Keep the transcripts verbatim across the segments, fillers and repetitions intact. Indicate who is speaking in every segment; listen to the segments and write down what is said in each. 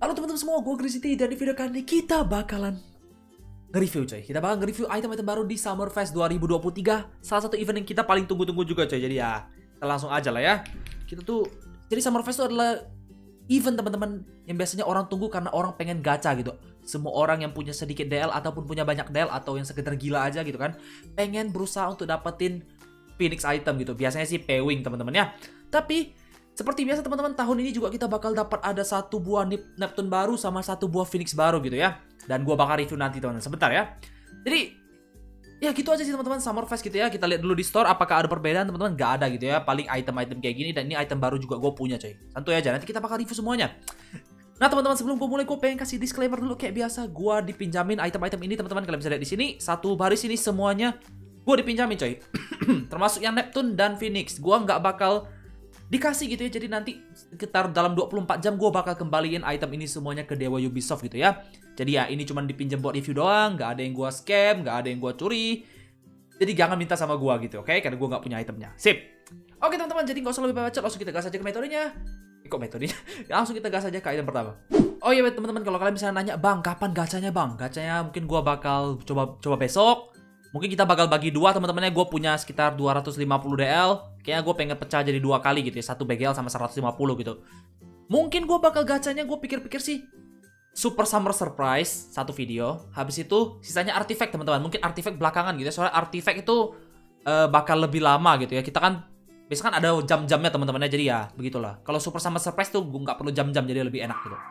Speaker 1: Halo teman-teman semua, gue Grisity dan di video kali ini kita bakalan nge-review coy. Kita bakal nge-review item-item baru di Summerfest dua ribu dua puluh tiga. Salah satu event yang kita paling tunggu-tunggu juga coy. Jadi ya, kita langsung aja lah ya. Kita tuh, jadi Summerfest itu adalah event teman-teman yang biasanya orang tunggu karena orang pengen gacha gitu. Semua orang yang punya sedikit D L ataupun punya banyak D L atau yang sekedar gila aja gitu kan, pengen berusaha untuk dapetin Phoenix item gitu. Biasanya sih P-Wing teman-teman ya. Tapi seperti biasa teman-teman, tahun ini juga kita bakal dapat ada satu buah Neptune baru sama satu buah Phoenix baru gitu ya. Dan gua bakal review nanti teman-teman, sebentar ya. Jadi ya gitu aja sih teman-teman, Summerfest gitu ya. Kita lihat dulu di store apakah ada perbedaan teman-teman. Gak ada gitu ya, paling item-item kayak gini. Dan ini item baru juga gue punya coy. Santuy aja, nanti kita bakal review semuanya. Nah teman-teman, sebelum gue mulai gue pengen kasih disclaimer dulu. Kayak biasa, gue dipinjamin item-item ini teman-teman. Kalian bisa lihat di sini, satu baris ini semuanya gue dipinjamin coy. Termasuk yang Neptune dan Phoenix. Gue nggak bakal dikasih gitu ya, jadi nanti sekitar dalam dua puluh empat jam gue bakal kembaliin item ini semuanya ke Dewa Ubisoft gitu ya. Jadi ya ini cuma dipinjam buat review doang, nggak ada yang gue scam, nggak ada yang gue curi. Jadi jangan minta sama gue gitu, oke? Okay? Karena gue nggak punya itemnya. Sip. Oke teman-teman, jadi nggak usah lebih banyak, langsung kita gas aja ke metodenya. Eh, kok metodenya? Langsung kita gas aja ke item pertama. Oh iya teman-teman, kalau kalian misalnya nanya, bang kapan gacanya bang? Gacanya mungkin gue bakal coba coba besok. Mungkin kita bakal bagi dua teman-temannya. Gue punya sekitar dua ratus lima puluh D L. Kayaknya gue pengen pecah jadi dua kali gitu ya. Satu B G L sama seratus lima puluh gitu. Mungkin gue bakal gacanya, gue pikir-pikir sih Super Summer Surprise satu video. Habis itu sisanya artifact teman-teman. Mungkin artifact belakangan gitu ya. Soalnya artifact itu uh, bakal lebih lama gitu ya. Kita kan biasanya kan ada jam-jamnya teman-temannya. Jadi ya begitulah. Kalau Super Summer Surprise tuh gue nggak perlu jam-jam, jadi lebih enak gitu.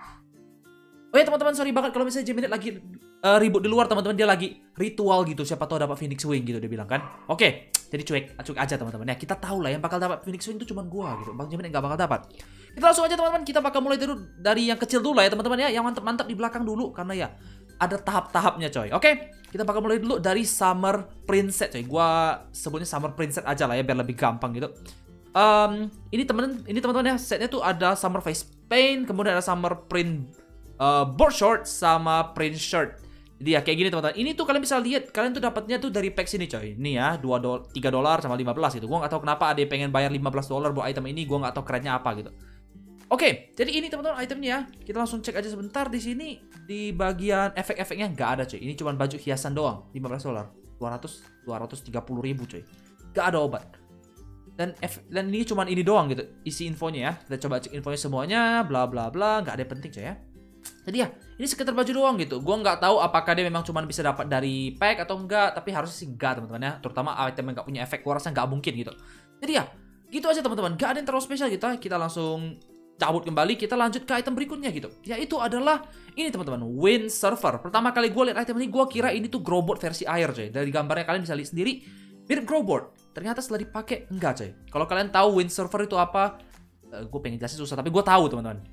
Speaker 1: Oh ya teman-teman, sorry banget kalau misalnya Jimmy lagi uh, ribut di luar teman-teman. Dia lagi ritual gitu, siapa tahu dapat Phoenix Wing gitu dia bilang kan. Oke, jadi cuek, cuek aja teman-teman ya. Kita tahu lah yang bakal dapat Phoenix Wing itu cuma gua gitu. Bang Jimmy nggak bakal dapat. Kita langsung aja teman-teman, kita bakal mulai dulu dari yang kecil dulu lah ya teman-teman ya. Yang mantap-mantap di belakang dulu karena ya ada tahap-tahapnya coy. Oke, kita bakal mulai dulu dari Summer Princess coy. Gua sebutnya Summer Princess aja lah ya biar lebih gampang gitu. Um, ini teman-teman, ini teman-teman ya, setnya tuh ada Summer Face Paint, kemudian ada Summer Print Uh, board short sama print shirt. Jadi ya kayak gini teman-teman. Ini tuh kalian bisa lihat, kalian tuh dapatnya tuh dari pack sini coy. Ini ya, dua dolar, tiga dolar sama lima belas gitu. Gua nggak tahu kenapa ada yang pengen bayar lima belas dolar buat item ini. Gua nggak tahu kerennya apa gitu. Oke, okay, jadi ini teman-teman itemnya ya. Kita langsung cek aja sebentar di sini di bagian efek-efeknya nggak ada coy. Ini cuma baju hiasan doang, lima belas dolar. dua ratus, dua ratus tiga puluh ribu coy. Nggak ada obat. Dan F, dan ini cuma ini doang gitu. Isi infonya ya. Kita coba cek infonya semuanya, bla bla bla, nggak ada yang penting coy ya. Jadi ya, ini sekitar baju doang gitu. Gue nggak tahu apakah dia memang cuma bisa dapat dari pack atau enggak. Tapi harusnya sih enggak teman-teman ya. Terutama item yang nggak punya efek, gue rasa nggak mungkin gitu. Jadi ya, gitu aja teman-teman. Gak ada yang terlalu spesial kita. Kita langsung cabut kembali. Kita lanjut ke item berikutnya gitu. Yaitu adalah ini teman-teman, Wind Server. Pertama kali gue lihat item ini, gue kira ini tuh Growboard versi air coy. Dari gambarnya kalian bisa lihat sendiri, mirip Growboard. Ternyata setelah dipakai enggak coy. Kalau kalian tahu Wind Server itu apa, uh, gue pengen jelasin susah. Tapi gue tahu teman-teman.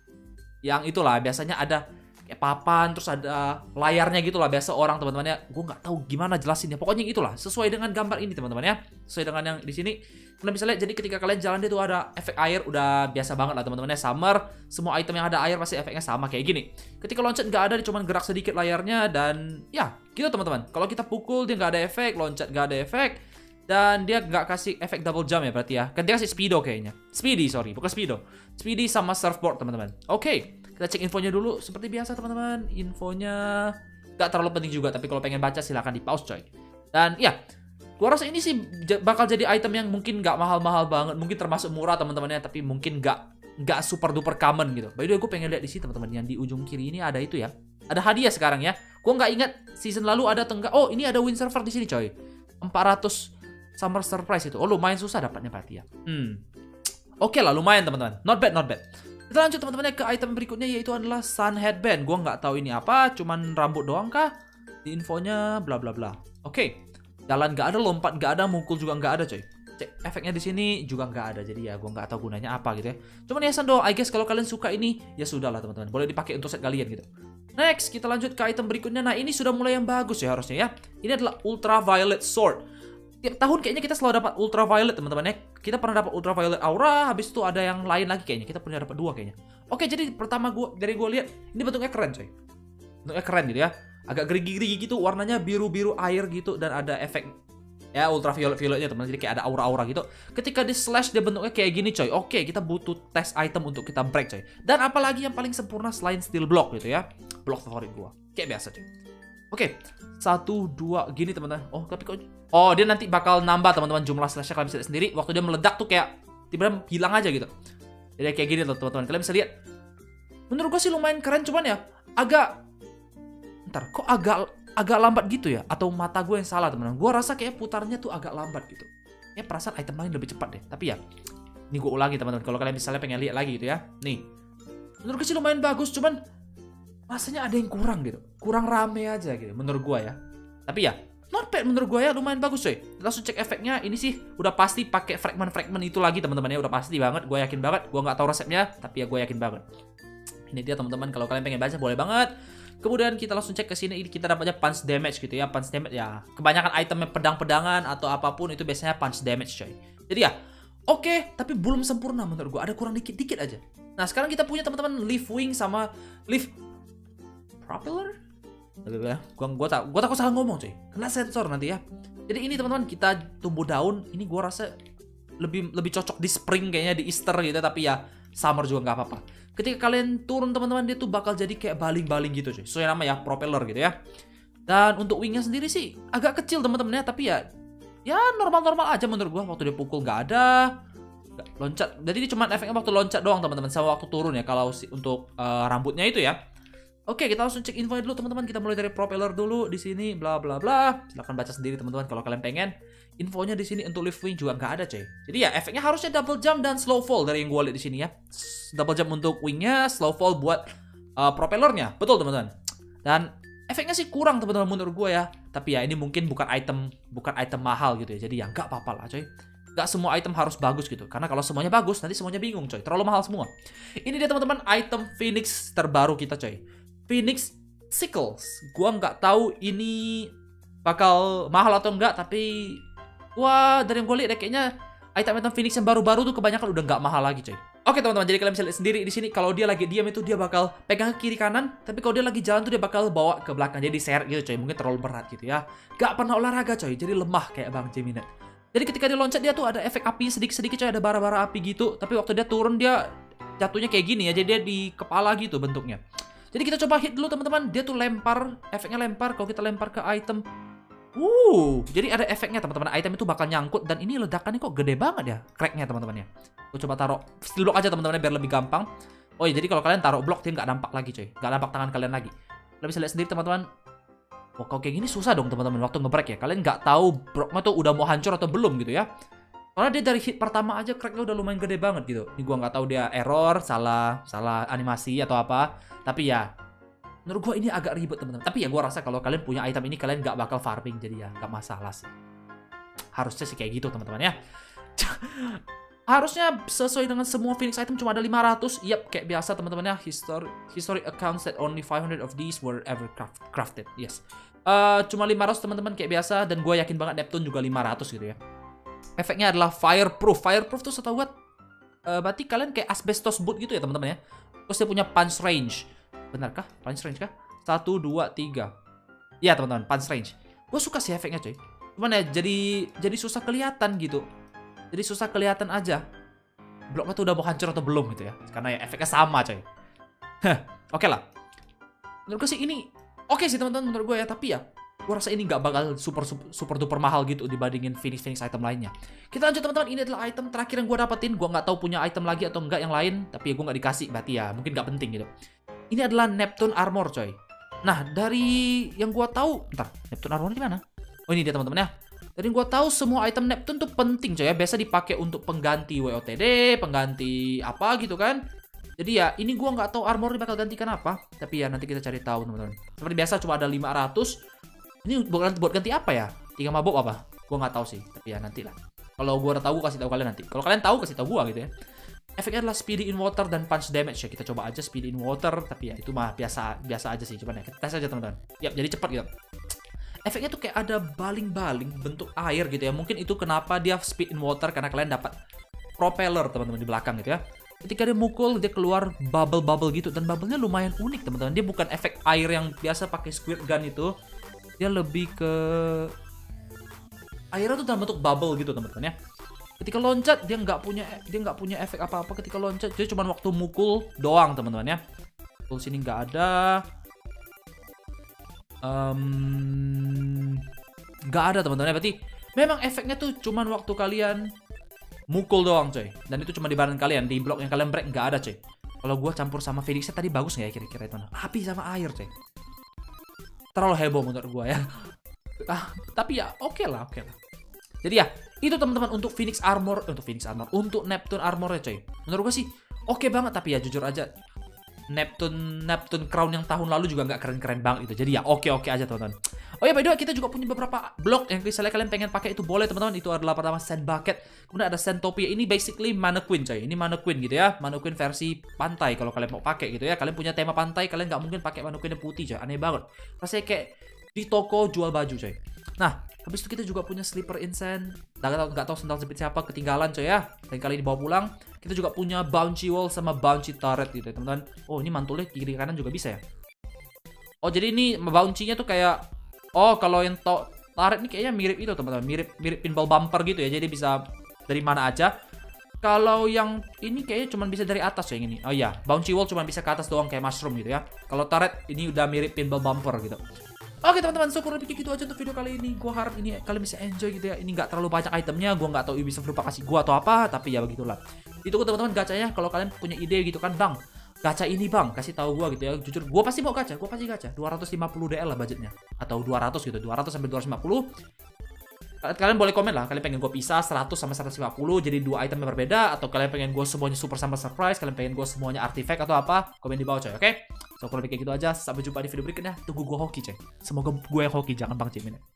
Speaker 1: Yang itulah biasanya ada kayak papan, terus ada layarnya gitu lah biasa orang teman-temannya. Gue nggak tahu gimana jelasinnya. Pokoknya itulah sesuai dengan gambar ini teman-teman ya. Sesuai dengan yang di sini. Kalian bisa lihat. Jadi ketika kalian jalan dia tuh ada efek air. Udah biasa banget lah teman-temannya. Summer. Semua item yang ada air pasti efeknya sama kayak gini. Ketika loncat nggak ada, dia cuma gerak sedikit layarnya dan ya gitu teman-teman. Kalau kita pukul dia nggak ada efek, loncat nggak ada efek. Dan dia nggak kasih efek double jump ya berarti ya. Kan dia kasih speedo kayaknya. Speedy, sorry. Bukan speedo. Speedy sama surfboard teman-teman. Oke. Okay. Kita cek infonya dulu. Seperti biasa teman-teman. Infonya nggak terlalu penting juga. Tapi kalau pengen baca silahkan di pause coy. Dan ya. Gua rasa ini sih bakal jadi item yang mungkin nggak mahal-mahal banget. Mungkin termasuk murah teman-temannya. Tapi mungkin nggak nggak super duper common gitu. By the way gue pengen lihat di sini teman-teman. Yang di ujung kiri ini ada itu ya. Ada hadiah sekarang ya. Gue nggak ingat season lalu ada atau enggak. Oh ini ada Wind Server di sini coy. empat ratus Summer Surprise itu. Oh lumayan susah dapatnya berarti ya. Hmm. Oke okay lah lumayan teman-teman. Not bad, not bad. Kita lanjut teman-teman ke item berikutnya yaitu adalah Sun Headband. Gua nggak tahu ini apa. Cuman rambut doang kah? Di infonya bla bla bla. Oke. Okay. Jalan nggak ada, lompat nggak ada, mukul juga nggak ada coy. Cek efeknya di sini juga nggak ada. Jadi ya gua nggak tahu gunanya apa gitu ya. Cuman hiasan doang. I guess kalau kalian suka ini ya sudahlah teman-teman. Boleh dipakai untuk set kalian gitu. Next kita lanjut ke item berikutnya. Nah ini sudah mulai yang bagus ya harusnya ya. Ini adalah Ultraviolet Sword. Tiap tahun kayaknya kita selalu dapat ultraviolet teman-teman ya. Kita pernah dapat ultraviolet aura, habis itu ada yang lain lagi kayaknya. Kita pernah dapat dua kayaknya. Oke, jadi pertama gua dari gua lihat ini bentuknya keren coy. Bentuknya keren gitu ya. Agak gerigi-gerigi gitu, warnanya biru-biru air gitu dan ada efek Ya, ultraviolet-violetnya teman, jadi kayak ada aura-aura gitu. Ketika di slash dia bentuknya kayak gini coy. Oke, kita butuh tes item untuk kita break coy. Dan apalagi yang paling sempurna selain steel block gitu ya. Blok favorit gua. Kayak biasa coy. Oke, satu, dua, gini teman-teman. Oh, tapi kok... Oh, dia nanti bakal nambah teman-teman jumlah slashnya, kalian bisa lihat sendiri. Waktu dia meledak tuh kayak tiba-tiba hilang aja gitu. Jadi kayak gini loh teman-teman, kalian bisa lihat. Menurut gua sih lumayan keren, cuman ya agak... Ntar, kok agak... agak lambat gitu ya, atau mata gue yang salah teman-teman. Gue rasa kayak putarnya tuh agak lambat gitu. Ya perasaan item lain lebih cepat deh. Tapi ya, ini gue ulangi teman-teman. Kalau kalian misalnya pengen lihat lagi gitu ya. Nih, menurut gue sih lumayan bagus, cuman rasanya ada yang kurang gitu. Kurang rame aja gitu, menurut gue ya. Tapi ya, not bad menurut gue ya, lumayan bagus coy. Langsung cek efeknya. Ini sih udah pasti pakai fragment-fragment itu lagi teman-teman ya. Udah pasti banget. Gue yakin banget. Gue nggak tahu resepnya, tapi ya gue yakin banget. Ini dia teman-teman. Kalau kalian pengen baca boleh banget. Kemudian kita langsung cek ke sini, kita dapatnya punch damage gitu ya. Punch damage ya, kebanyakan itemnya pedang-pedangan atau apapun itu biasanya punch damage coy. Jadi ya, oke, okay, tapi belum sempurna menurut gua. Ada kurang dikit-dikit aja. Nah, sekarang kita punya teman-teman leaf wing sama leaf propeller. Gua gua tak gua takut salah ngomong coy. Kena sensor nanti ya. Jadi ini teman-teman, kita tumbuh daun. Ini gua rasa lebih lebih cocok di spring kayaknya, di Easter gitu, tapi ya summer juga nggak apa-apa. Ketika kalian turun teman-teman, dia tuh bakal jadi kayak baling-baling gitu cuy. Sesuai nama ya, propeller gitu ya. Dan untuk wingnya sendiri sih agak kecil teman-teman ya, tapi ya ya normal-normal aja menurut gua. Waktu dia pukul nggak ada, gak loncat. Jadi ini cuma efeknya waktu loncat doang teman-teman, sama waktu turun ya. Kalau si, untuk uh, rambutnya itu ya. Oke, kita langsung cek info dulu teman-teman. Kita mulai dari propeller dulu di sini, bla bla bla. Silahkan baca sendiri teman-teman kalau kalian pengen. Infonya di sini untuk lift wing juga nggak ada coy. Jadi ya efeknya harusnya double jump dan slow fall dari yang gue lihat di sini ya. Double jump untuk wingnya, slow fall buat uh, propellernya. Betul teman-teman. Dan efeknya sih kurang teman-teman menurut gue ya. Tapi ya ini mungkin bukan item bukan item mahal gitu ya. Jadi ya nggak apa-apa lah coy. Nggak semua item harus bagus gitu. Karena kalau semuanya bagus nanti semuanya bingung coy. Terlalu mahal semua. Ini dia teman-teman item Phoenix terbaru kita coy. Phoenix Sickles. Gua nggak tahu ini bakal mahal atau enggak, tapi wah, dari yang gue lihat ya, kayaknya item-item Phoenix yang baru-baru tuh kebanyakan udah nggak mahal lagi, coy. Oke, teman-teman, jadi kalian bisa lihat sendiri di sini kalau dia lagi diam itu dia bakal pegang ke kiri kanan, tapi kalau dia lagi jalan tuh dia bakal bawa ke belakang. Jadi seret gitu, coy. Mungkin terlalu berat gitu ya. Gak pernah olahraga, coy. Jadi lemah kayak Bang Jeminet. Jadi ketika dia loncat dia tuh ada efek api sedikit-sedikit, coy. Ada bara-bara api gitu. Tapi waktu dia turun dia jatuhnya kayak gini ya. Jadi dia di kepala gitu bentuknya. Jadi kita coba hit dulu, teman-teman. Dia tuh lempar, efeknya lempar. Kalau kita lempar ke item, Uh, jadi ada efeknya teman-teman. Item itu bakal nyangkut dan ini ledakannya kok gede banget ya, cracknya teman-teman ya. Gue coba taruh steel block aja teman-teman biar lebih gampang. Oh iya, jadi kalau kalian taruh blok dia nggak nampak lagi coy, nggak nampak tangan kalian lagi. Kalian bisa lihat sendiri teman-teman. Wah, kalau kayak gini susah dong teman-teman waktu ngebreak ya. Kalian nggak tahu bloknya tuh udah mau hancur atau belum gitu ya. Karena dia dari hit pertama aja cracknya udah lumayan gede banget gitu. Ini gua nggak tahu dia error, salah, salah animasi atau apa. Tapi ya, menurut gue ini agak ribet teman-teman. Tapi ya gue rasa kalau kalian punya item ini kalian nggak bakal farming, jadi ya nggak masalah sih. Harusnya sih kayak gitu teman-teman ya. Harusnya sesuai dengan semua Phoenix item cuma ada lima ratus. Yap, kayak biasa teman-teman ya. History, history accounts that only five hundred of these were ever craft, crafted. Yes. Uh, cuma lima ratus teman-teman kayak biasa. Dan gue yakin banget Neptune juga lima ratus gitu ya. Efeknya adalah fireproof. Fireproof tuh setahu gue uh, berarti kalian kayak asbestos boot gitu ya teman-teman ya. Terus dia punya punch range. Benarkah? Punch range kah? Satu, dua, tiga. Ya teman-teman, punch range. Gue suka sih efeknya coy. Cuman ya jadi jadi susah kelihatan gitu. Jadi susah kelihatan aja. Bloknya tuh udah mau hancur atau belum gitu ya. Karena ya efeknya sama coy. Heh, oke lah. Menurut gue sih ini oke sih teman-teman menurut gue ya. Tapi ya gue rasa ini nggak bakal super, super super duper mahal gitu dibandingin Phoenix Phoenix item lainnya. Kita lanjut teman-teman. Ini adalah item terakhir yang gue dapetin. Gue nggak tahu punya item lagi atau enggak yang lain. Tapi ya gue nggak dikasih. Berarti ya mungkin nggak penting gitu. Ini adalah Neptune Armor coy. Nah dari yang gue tahu, bentar, Neptune Armor di mana? Oh ini dia teman-teman ya. Dari yang gue tahu semua item Neptune tuh penting coy ya. Biasa dipakai untuk pengganti W O T D, pengganti apa gitu kan. Jadi ya ini gue nggak tahu armor bakal gantikan apa. Tapi ya nanti kita cari tahu teman-teman. Seperti biasa cuma ada lima ratus. Ini buat, buat ganti apa ya? Tiga mabok apa? Gue nggak tahu sih. Tapi ya nantilah. Kalau gue udah tahu gue kasih tahu kalian nanti. Kalau kalian tahu kasih tahu gue gitu ya. Efeknya adalah speedy in water dan punch damage ya. Kita coba aja speedy in water, tapi ya itu mah biasa biasa aja sih. Coba ya kita tes aja teman-teman. Yap, jadi cepat gitu. Efeknya tuh kayak ada baling-baling bentuk air gitu ya. Mungkin itu kenapa dia speed in water, karena kalian dapat propeller teman-teman di belakang gitu ya. Ketika dia mukul dia keluar bubble-bubble gitu, dan bubble-nya lumayan unik teman-teman. Dia bukan efek air yang biasa pakai squirt gun itu. Dia lebih ke airnya tuh dalam bentuk bubble gitu teman-teman ya. Ketika loncat dia nggak punya dia nggak punya efek apa-apa ketika loncat, dia cuma waktu mukul doang teman-teman ya. Mukul sini nggak ada, um, nggak ada teman-teman ya. Berarti memang efeknya tuh cuma waktu kalian mukul doang coy. Dan itu cuma di badan kalian, di blok yang kalian break nggak ada coy. Kalau gue campur sama Phoenixnya tadi bagus nggak ya kira-kira itu? Api sama air coy. Terlalu heboh menurut gue ya. Ah, tapi ya oke okay lah, oke okay lah. Jadi ya, itu teman-teman untuk Phoenix Armor, untuk Phoenix Armor, untuk Neptune Armornya coy. Menurut gue sih oke okay banget, tapi ya jujur aja Neptune Neptune Crown yang tahun lalu juga nggak keren-keren banget itu. Jadi ya oke-oke aja teman-teman. Oh ya by the way, kita juga punya beberapa blok yang misalnya kalian pengen pakai itu boleh teman-teman. Itu adalah pertama Sand Bucket, kemudian ada Sandtopia. Ini basically Mannequin coy. Ini Mannequin gitu ya. Mannequin versi pantai kalau kalian mau pakai gitu ya. Kalian punya tema pantai, kalian nggak mungkin pakai Mannequin yang putih coy. Aneh banget. Rasanya kayak di toko jual baju coy. Nah, habis itu kita juga punya Slipper Incense. Nggak tahu nggak tahu sendal jepit siapa, ketinggalan coy ya. Lain kali dibawa pulang. Kita juga punya Bouncy Wall sama Bouncy Turret gitu ya teman-teman. Oh ini mantulnya kiri kanan juga bisa ya. Oh jadi ini Bouncy-nya tuh kayak, oh kalau yang to turret ini kayaknya mirip itu teman-teman. Mirip mirip pinball bumper gitu ya. Jadi bisa dari mana aja. Kalau yang ini kayaknya cuma bisa dari atas ya yang ini. Oh iya, Bouncy Wall cuma bisa ke atas doang kayak mushroom gitu ya. Kalau turret ini udah mirip pinball bumper gitu. Oke teman-teman, so kurang lebih gitu aja untuk video kali ini. Gue harap ini kalian bisa enjoy gitu ya. Ini nggak terlalu banyak itemnya. Gue nggak tahu Ubisoft lupa kasih gue atau apa. Tapi ya begitulah. Itu teman-teman gacanya. Kalau kalian punya ide gitu kan, bang, gacha ini bang, kasih tahu gue gitu ya. Jujur, gue pasti mau gacha. Gue pasti gacha. dua ratus lima puluh D L lah budgetnya. Atau dua ratus gitu. dua ratus sampai dua ratus lima puluh. Kalian boleh komen lah. Kalian pengen gue pisah seratus sama seratus lima puluh. Jadi dua item yang berbeda. Atau kalian pengen gue semuanya super sama surprise. Kalian pengen gue semuanya artifact atau apa. Komen di bawah coy, oke? Okay? So kurang lebih kayak gitu aja. Sampai jumpa di video berikutnya. Tunggu gue hoki coy. Semoga gue yang hoki, jangan Bang Jimin.